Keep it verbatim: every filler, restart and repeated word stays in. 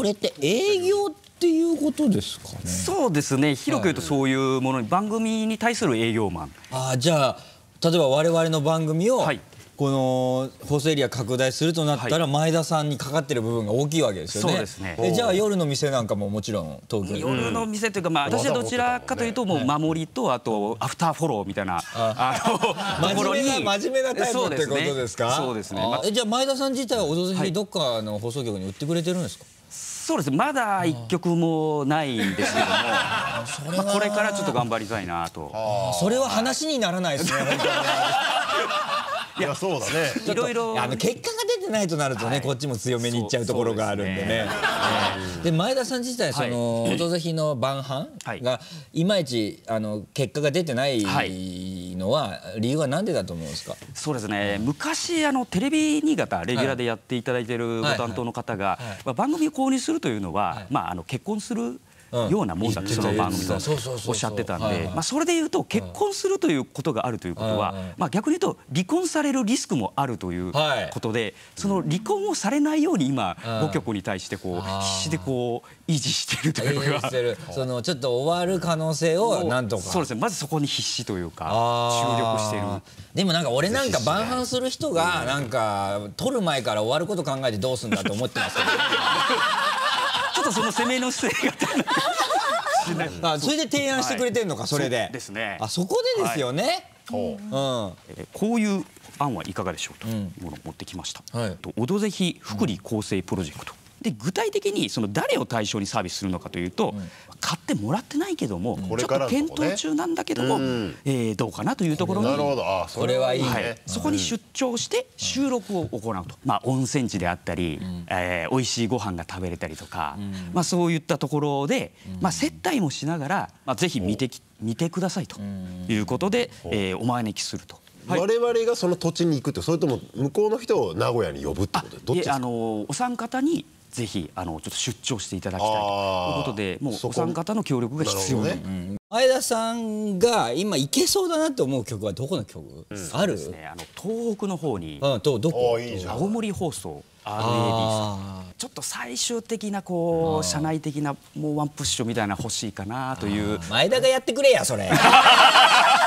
れって営業っていうことですかね。 そうですね、広く言うとそういうものに、番組に対する営業マン。 ああ、じゃあ例えば我々の番組を、はい、この放送エリア拡大するとなったら、はい、前田さんにかかってる部分が大きいわけですよね。 そうですね。 え、じゃあ夜の店なんかももちろん東京に。 夜の店というか、まあ私はどちらかというともう守りと、あとアフターフォローみたいなあの真面目な真面目なタイプってことですか。 そうですね。 え、じゃあ前田さん自体は「オドぜひ」どっかの放送局に売ってくれてるんですか。 そうですね、まだ一曲もないんですけども、まあこれからちょっと頑張りたいなと。 それは話にならないですね、本当に。 いや、そうだね。 いろいろあの結果が出てないとなるとね、こっちも強めにいっちゃうところがあるんでね。で前田さん自体その「オドぜひ」の晩飯がいまいちあの結果が出てないのは理由は何でだと思うんですか。 そうですね、昔あのテレビ新潟レギュラーでやっていただいているご担当の方が番組を購入するというのは、まああの結婚するようなもんだと、その番組とおっしゃってたんで、まあそれでいうと結婚するということがあるということは、まあ逆に言うと離婚されるリスクもあるということで、その離婚をされないように今ご局に対してこう必死でこう維持しているというか、 そのちょっと終わる可能性をなんとか。 そうですね、まずそこに必死というか注力している。 でもなんか俺なんか晩飯する人がなんか撮る前から終わること考えてどうすんだと思ってますけど。 ちょっとその攻めの姿勢があ、それで提案してくれてるのか、それで。 ですね。 あ、そこでですよね。 こういう案はいかがでしょうというものを持ってきました。オドぜひ福利厚生プロジェクト。で具体的にその誰を対象にサービスするのかというと、買ってもらってないけどもちょっと検討中なんだけどもどうかなというところに、 これはいいね、 そこに出張して収録を行うと、まあ温泉地であったり美味しいご飯が食べれたりとか、まあそういったところでまあ接待もしながらぜひ見て見てくださいということでお招きすると。 我々がその土地に行くって、それとも向こうの人を名古屋に呼ぶってことで、どっちですか。 あのお三方にぜひあのちょっと出張していただきたいということで、もうお三方の協力が必要ね。 前田さんが今いけそうだなって思う曲はどこの曲ある？ あの東北の方に、 どこ？ 青森放送 アールエーディー さん、ちょっと最終的なこう社内的なもうワンプッシュみたいな欲しいかなという。 前田がやってくれやそれ。